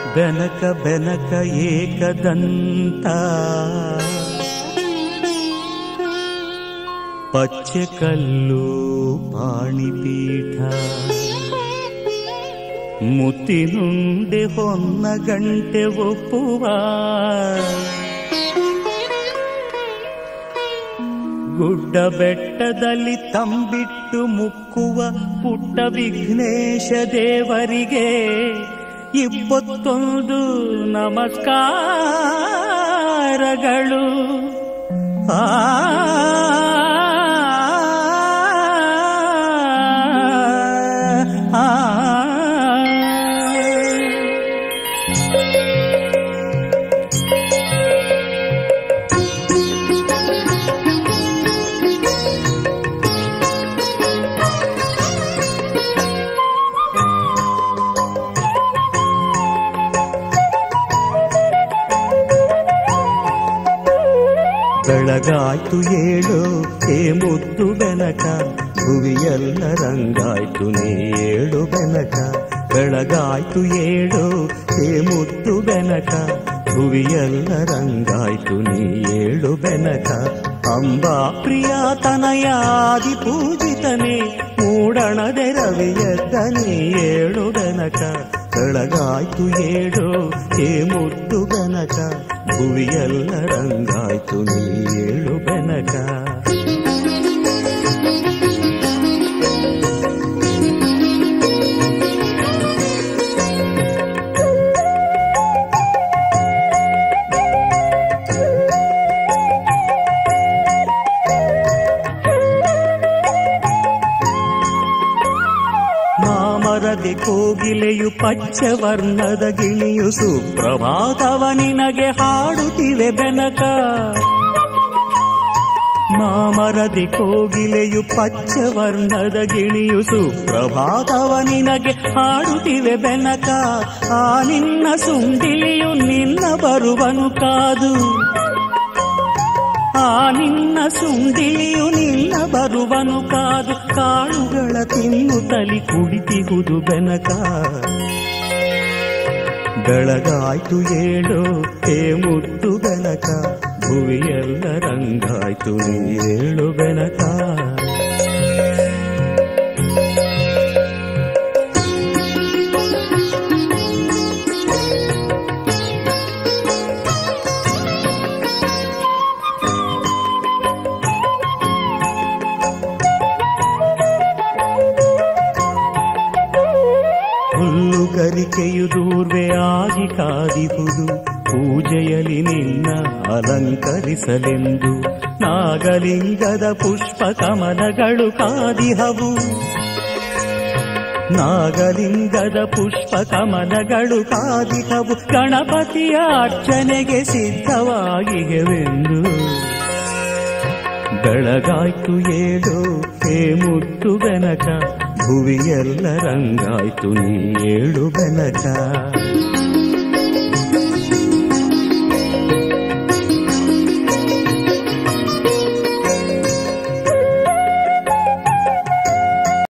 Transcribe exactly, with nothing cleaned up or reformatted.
ಬೆನಕ ಬೆನಕ ಏಕದಂತ ಪಚ್ಚೆ ಕಲ್ಲು ಪಾಣಿಪೀಠ ಮುತ್ತಿನುಂಡೆ ಹೊನ್ನ ಗಂಟೆ ಒಪ್ಪುವ ಗುಡ್ಡ ಬೆಟ್ಟದಲ್ಲಿ ತಂಬಿಟ್ಟು ಮುಕ್ಕುವ ಪುಟ್ಟ ವಿಘ್ನೇಶ ದೇವರಿಗೆ ಇಪ್ಪತ್ತೊಂದು ನಮಸ್ಕಾರಗಳು. ಆ ಬೆಳಗಾಯ್ತು ಏಳು ಹೇ ಮುದ್ದು ಬೆನಕ, ಭುವಿಯೆಲ್ಲ ರಂಗಾಯ್ತು ನೀ ಏಳು ಬೆನಕ. ಬೆಳಗಾಯ್ತು ಏಳು ಹೇ ಮುದ್ದು ಬೆನಕ, ಭುವಿಯೆಲ್ಲ ರಂಗಾಯ್ತು ನೀ ಏಳು ಬೆನಕ. ಅಂಬಾ ಪ್ರಿಯ ತನಯಾದಿ ಪೂಜಿತನೇ, ಮೂಡಣದೆ ರವಿಯದ್ದ ನೀ ಏಳು ಬೆನಕ. ಬೆಳಗಾಯ್ತು ಏಳು ಹೇ ಮುದ್ದು ಬೆನಕ, ಭುವಿಯೆಲ್ಲ ರಂಗಾಯ್ತು ನೀ ಏಳು ಬೆನಕ. ಮಾಮರದಿ ಕೋಗಿಲೆಯು ಪಚ್ಚವರ್ಣದ ಗಿಣಿಯು ಸುಪ್ರಭಾತವ ನಿನಗೆ ಹಾಡುತ್ತಿವೆ ಬೆನಕ. ಮಾಮರದಿ ಕೋಗಿಲೆಯು ಪಚ್ಚವರ್ಣದ ಗಿಣಿಯು ಸುಪ್ರಭಾತವ ನಿನಗೆ ಹಾಡುತ್ತಿವೆ ಬೆನಕ. ಆ ನಿನ್ನ ಸುಂಡಿಲಿಯು ನಿನ್ನ ಬರುವನು ಕಾದು, ಆ ನಿನ್ನ ಸುಂಡಿಲಿಯು ನಿನ್ನ ಬರುವನು ಕಾದು. ಕಾಳುಗಳ ತಿನ್ನುತ್ತಲಿ ಕುಡಿತಿಹುದು ಬೆನಕ. ಬೆಳಗಾಯ್ತು ಏಳು ಹೇ ಮುದ್ದು ಬೆನಕ, ಭುವಿಯೆಲ್ಲ ರಂಗಾಯ್ತು ನೀ ಏಳು ಬೆನಕ. ಹುಲ್ಲುಗರಿಕೆಯು ದೂರ್ವೆ ಆಗಿ ಕಾದಿಹುದು, ಪೂಜೆಯಲ್ಲಿ ನಿನ್ನ ಅಲಂಕರಿಸಲೆಂದು. ನಾಗಲಿಂಗದ ಪುಷ್ಪ ಕಮಲಗಳು ಕಾದಿಹವು, ನಾಗಲಿಂಗದ ಪುಷ್ಪ ಕಮಲಗಳು ಕಾದಿಹವು. ಗಣಪತಿಯ ಅರ್ಚನೆಗೆ ಸಿದ್ಧವಾಗಿವೆಂದು. ಬೆಳಗಾಯ್ತು ಏಳು ಹೇ ಮುದ್ದು ಬೆನಕ, ಭುವಿಯೆಲ್ಲ ರಂಗಾಯ್ತು ನೀ ಏಳು ಬೆನಕ.